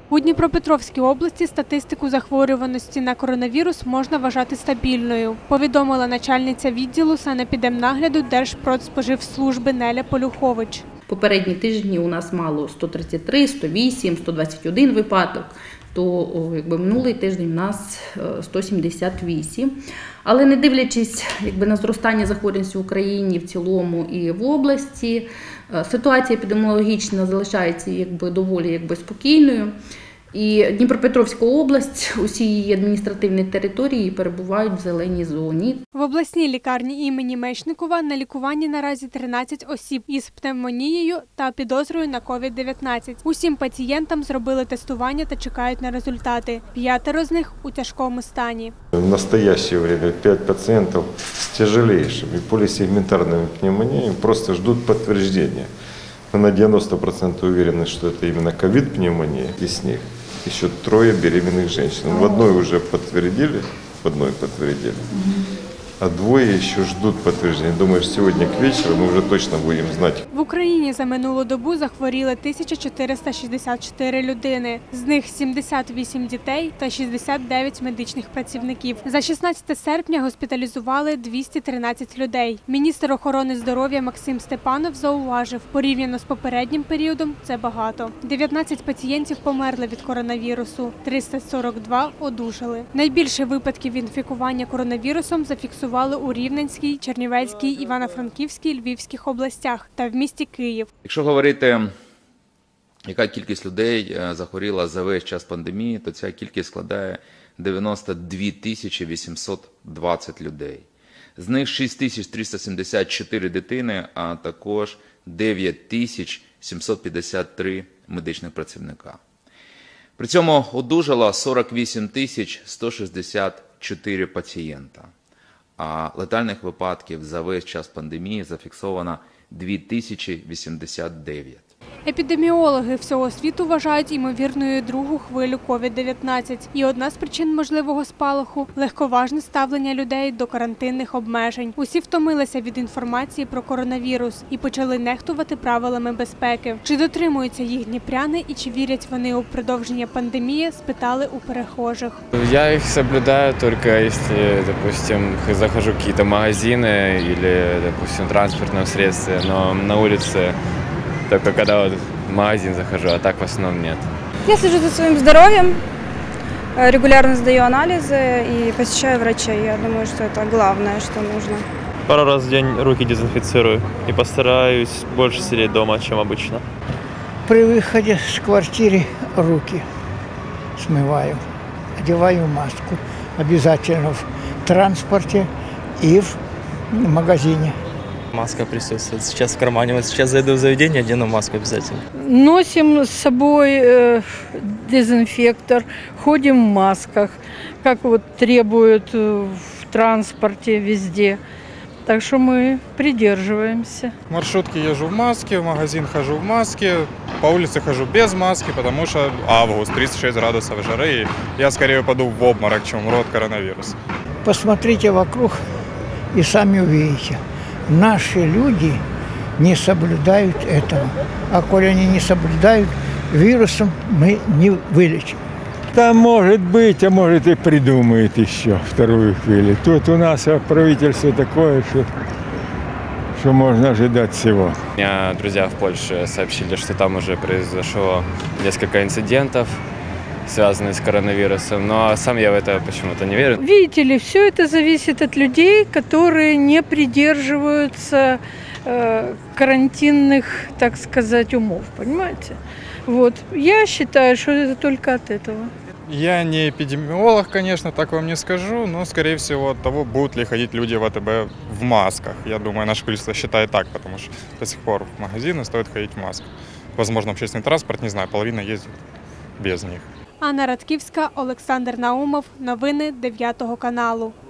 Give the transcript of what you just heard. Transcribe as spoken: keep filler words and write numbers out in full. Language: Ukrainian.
У Дніпропетровській області статистику захворюваності на коронавірус можна вважати стабільною, повідомила начальниця відділу санепідемнагляду Держпродспоживслужби Неля Полюхович. Попередні тижні у нас мало сто тридцять три, сто вісім, сто двадцять один випадок, то якби, минулий тиждень у нас сто сімдесят вісім. Але не дивлячись якби, на зростання захворюваності в Україні в цілому і в області, ситуація епідеміологічна залишається якби, доволі якби, спокійною. І Дніпропетровська область, усі її адміністративні території перебувають в зеленій зоні. В обласній лікарні імені Мечникова на лікуванні наразі тринадцять осіб із пневмонією та підозрою на ковід дев'ятнадцять. Усім пацієнтам зробили тестування та чекають на результати. П'ятеро з них у тяжкому стані. В настоящее время пять пациентов с тяжелейшими полисегментарными пневмониями просто ждут подтверждения. Мы на девяносто процентов уверены, что это именно ковид-пневмония, и с них еще трое беременных женщин. В одной уже подтвердили, в одной подтвердили, а двое еще ждут подтверждения. Думаю, что сегодня к вечеру мы уже точно будем знать. В Україні за минулу добу захворіли тисяча чотириста шістдесят чотири людини. З них сімдесят вісім дітей та шістдесят дев'ять медичних працівників. За шістнадцяте серпня госпіталізували двісті тринадцять людей. Міністр охорони здоров'я Максим Степанов зауважив, порівняно з попереднім періодом це багато. дев'ятнадцять пацієнтів померли від коронавірусу, триста сорок два одужали. Найбільше випадків інфікування коронавірусом зафіксували у Рівненській, Чернівецькій, Івано-Франківській, Львівських областях та в місті Київ. Якщо говорити, яка кількість людей захворіла за весь час пандемії, то ця кількість складає дев'яносто дві тисячі вісімсот двадцять людей. З них шість тисяч триста сімдесят чотири дитини, а також дев'ять тисяч сімсот п'ятдесят три медичних працівника. При цьому одужало сорок вісім тисяч сто шістдесят чотири пацієнта. А летальних випадків за весь час пандемії зафіксовано дві тисячі вісімдесят дев'ять. Епідеміологи всього світу вважають ймовірною другу хвилю ковід дев'ятнадцять. І одна з причин можливого спалаху – легковажне ставлення людей до карантинних обмежень. Усі втомилися від інформації про коронавірус і почали нехтувати правилами безпеки. Чи дотримуються їх дніпряни і чи вірять вони у продовження пандемії, спитали у перехожих. Я их соблюдаю только если, допустим, захожу в какие-то магазины или, допустим, в транспортном средстве, но на улице только когда вот в магазин захожу, а так в основном нет. Я слежу за своим здоровьем, регулярно сдаю анализы и посещаю врачей. Я думаю, что это главное, что нужно. Пару раз в день руки дезинфицирую и постараюсь больше сидеть дома, чем обычно. При выходе с квартиры руки смываю, одеваю маску обязательно в транспорте и в магазине. Маска присутствует сейчас в кармане. Вот сейчас зайду в заведение, одену маску обязательно. Носим с собой э, дезинфектор, ходим в масках, как вот требуют в транспорте везде. Так что мы придерживаемся. В маршрутке езжу в маске, в магазин хожу в маске, по улице хожу без маски, потому что август, тридцать шесть градусов жары, и я скорее упаду в обморок, чем в рот коронавируса. Посмотрите вокруг и сами увидите. Наши люди не соблюдают этого. А коли они не соблюдают, вирусом мы не вылечим. Да, может быть, а может и придумает еще вторую хвилю. Тут у нас правительство такое, что, что можно ожидать всего. У меня друзья в Польше сообщили, что там уже произошло несколько инцидентов, связанные с коронавирусом, но сам я в это почему-то не верю. Видите ли, все это зависит от людей, которые не придерживаются э, карантинных, так сказать, умов, понимаете? Вот. Я считаю, что это только от этого. Я не эпидемиолог, конечно, так вам не скажу, но, скорее всего, от того, будут ли ходить люди в АТБ в масках. Я думаю, наше правительство считает так, потому что до сих пор в магазины стоит ходить в масках. Возможно, общественный транспорт, не знаю, половина ездит без них. Анна Радківська, Олександр Наумов. Новини дев'ятого каналу.